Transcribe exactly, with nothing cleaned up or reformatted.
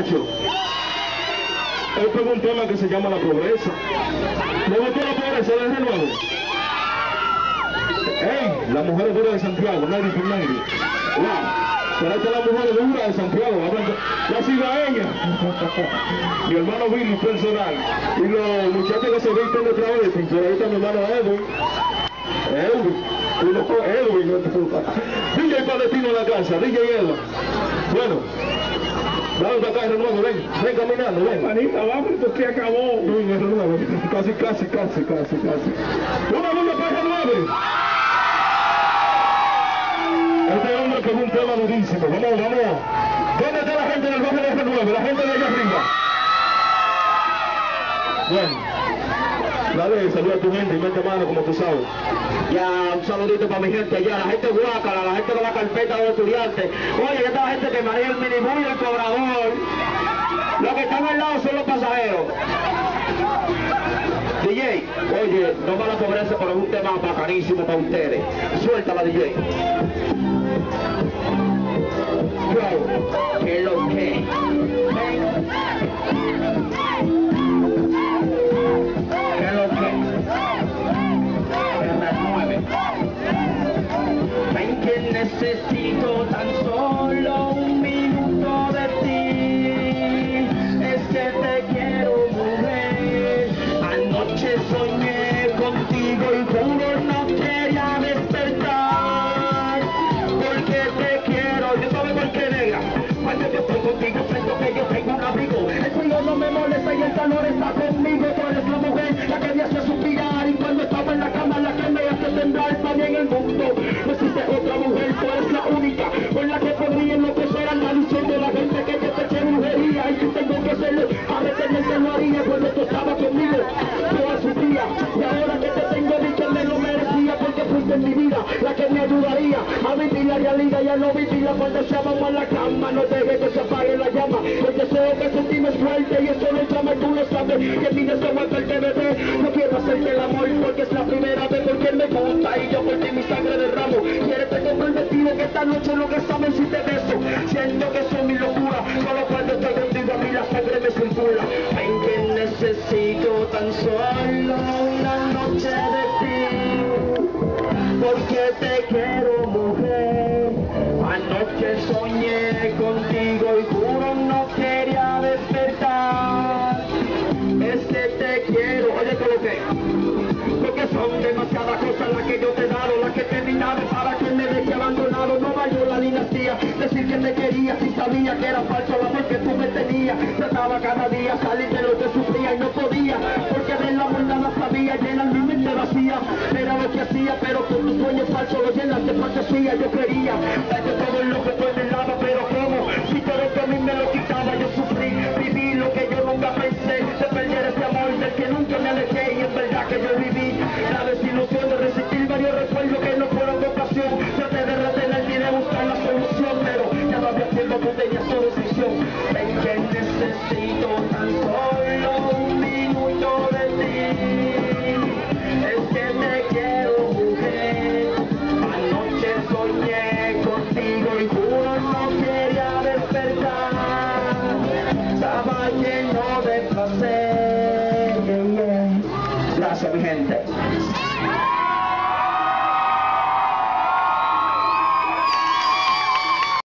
muchachos. Esto es un tema que se llama la pobreza. ¿Le gustó la pobreza de nuevo? ¡Ey! La mujer dura de Santiago, nadie por nadie. ¡Wow! Pero esta es la mujer dura de Santiago, la cibaeña. Mi hermano Billy personal. Y los muchachos que se visten de travesti, por ahí está mi hermano Edwin. Edwin. Y los Edwin, no D J Palestino en la casa, D J Edwin. Bueno. Vamos acá, Renuevo, ven, ven caminando, ven. Manita, vamos, esto se acabó. Ven, Renuevo, casi, casi, casi, casi, casi. Una bulla para Renuevo. Este hombre que es un tema durísimo. Vamos, vamos. ¿Dónde está la gente del barrio de Renuevo? La gente de allá arriba. Bueno. Dale, saluda a tu gente y mete mano como tú sabes. Ya, un saludito para mi gente allá, la gente guácala, la gente de la carpeta de los estudiantes. Oye, esta gente que maneja el minibús y el cobrador. Los que están al lado son los pasajeros. D J, oye, no me la pobreza, pero es un tema bacanísimo para ustedes. Suéltala, D J. Yo, ¿qué es lo que? Necesito tan solo un minuto de ti. Es que te quiero, mujer. Anoche soñé contigo y juro no quería despertar. Porque te quiero. ¿Yo sabes por qué, negra? Cuando yo estoy contigo siento que yo tengo un abrigo. El frío no me molesta y el calor está conmigo. Tú eres la mujer, la que me hace suspirar. Y cuando estaba en la cama, la que me hace temblar también el mundo. No existe otra mujer, tú eres la única con la que podría enloquecer al maldición de la gente que yo te eché brujería. Y yo tengo que hacerlo, a retenerse lo haría cuando tú estabas conmigo toda su día. Y ahora que te tengo di que me lo merecía, porque fuiste en mi vida la que me ayudaría a vivir la realidad y a no vivirla. Cuando se vamos a la cama, no dejes que se apague la llama. El deseo que sentimos fuerte y eso lo llama, tú lo sabes, que mi deseo es el bebé. No quiero hacerte el amor porque es la primera vez, porque me gusta y yo por ti mi sangre derramo. Quieres te compro el vestido que esta noche lo que saben si te beso. Siento que son mi locura, solo cuando estoy contigo a mí la sangre me circula. Ven que necesito tan solo una noche de ti, porque te quiero, mujer. Anoche soñé contigo y juro no quería despertar. Es que te quiero, oye todo lo que, porque son demasiadas cosas las que yo te he dado, las que he terminado para que me deje abandonado. No valió la dinastía decir que te quería si sabía que era falso el amor que tú me tenías. Trataba cada día salir de lo que sufría y no podía, porque de la amor nada sabía, llenar mi mente vacía. Era lo que hacía, pero con tus sueños falsos lo llenas de fantasía. Yo creía darte todo lo que tú en el lado, pero como si todo que a mí me lo quitaba. Yo sufrí, viví lo que yo nunca pensé, de perder ese amor del que nunca me alejé. Y en verdad que yo viví la desilusión de resistir varios recuerdos que no fueron de ocasión. Traté de retener y de buscar la solución, pero ya no había tiempo, tú tenías tu decisión. Ven que necesito tan solo un minuto de ti. Es que te quiero, mujer. Anoche soñé